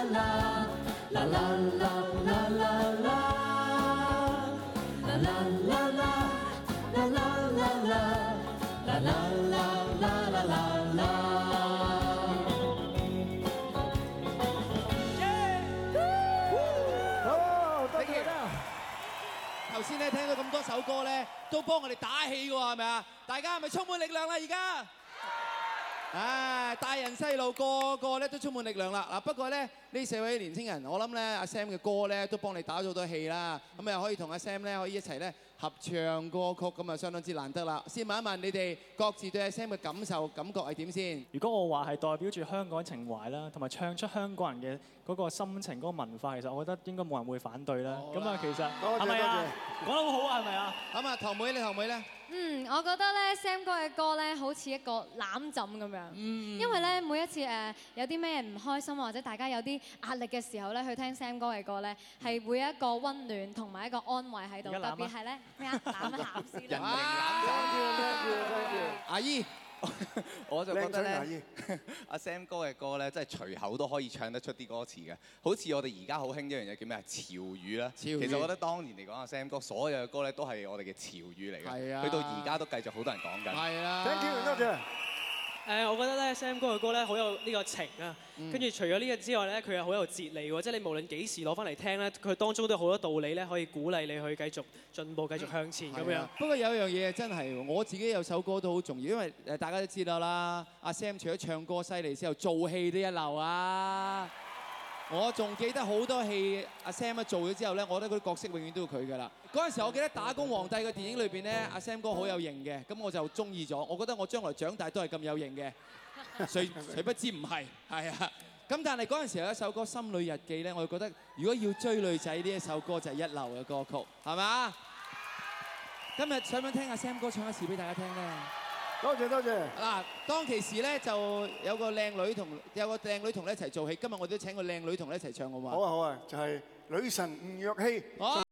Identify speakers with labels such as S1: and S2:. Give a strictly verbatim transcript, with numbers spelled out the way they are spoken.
S1: 啦啦啦啦啦啦啦。啦啦啦啦啦啦啦啦啦啦啦啦啦。
S2: 好，多謝啦。
S3: 頭先咧聽到咁多首歌咧，都幫我哋打氣喎，係咪啊？大家係咪充滿力量啦？而家，唉，大人細路個個咧都充滿力量啦。嗱，不過咧呢四位年青人，我諗咧阿 Sam 嘅歌咧都幫你打咗好多氣啦。咁又可以同阿 Sam 咧可以一齊咧合唱歌曲，咁啊相當之難得啦。先問一問你哋各自對阿 Sam 嘅感受感覺係點先？
S4: 如果我話係代表住香港情懷啦，同埋唱出香港人嘅嗰個心情、嗰個文化，其實我覺得應該冇人會反對啦。咁啊，其實係咪啊？講得好好啊，係咪啊？
S3: 咁啊，堂妹你堂妹咧？
S5: 嗯，我覺得咧 Sam 哥嘅歌咧好似一個攬枕咁樣，因為咧每一次誒有啲咩唔開心或者大家有啲壓力嘅時候咧，去聽 Sam 哥嘅歌咧係會有一個温暖同埋一個安慰喺度，特別係咧咩啊攬一下先。
S3: 人形攬枕。阿姨。
S6: 我就覺得咧，阿 Sam 哥嘅歌咧，真係隨口都可以唱得出啲歌詞嘅。好似我哋而家好興一樣嘢叫咩啊？潮語啦。其實我覺得當年嚟講，阿 Sam 哥所有嘅歌咧都係我哋嘅潮語嚟嘅。係啊。去到而家都繼續好多人講緊。係
S3: 啦。
S2: Thank you，多謝。
S7: 誒，我覺得咧 Sam 哥嘅歌咧好有呢個情啊，跟住除咗呢個之外咧，佢又好有哲理喎，即係你無論幾時攞翻嚟聽咧，佢當中都有好多道理咧，可以鼓勵你去繼續進步、繼續向前咁樣。
S3: 不過有一樣嘢真係，我自己有首歌都好重要，因為誒大家都知道啦，阿 Sam 除咗唱歌犀利之後，做戲都一流啊！我仲記得好多戲，阿 Sam 一做咗之後咧，我覺得嗰啲角色永遠都係佢㗎啦。嗰陣時我記得《打工皇帝》嘅電影裏邊咧，阿 Sam 哥好有型嘅，咁我就中意咗。我覺得我將來長大都係咁有型嘅，誰誰不知唔係？係啊。咁但係嗰陣時有一首歌《心裏日記》咧，我就覺得如果要追女仔呢一首歌就係一流嘅歌曲，係嘛？今日想唔想聽阿 Sam 哥唱一次俾大家聽咧？
S2: 多謝多謝。
S3: 嗱，當其時咧就有個靚女同有個靚女同你一齊做戲，今日我哋都請個靚女同你一齊唱好嘛？
S2: 好啊好啊，就係女神吳若希。